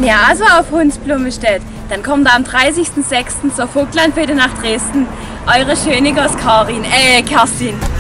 ihr also auf Hunsblume steht, dann kommt am 30.06. zur Vogtlandfete nach Dresden. Eure Schönigers Kerstin.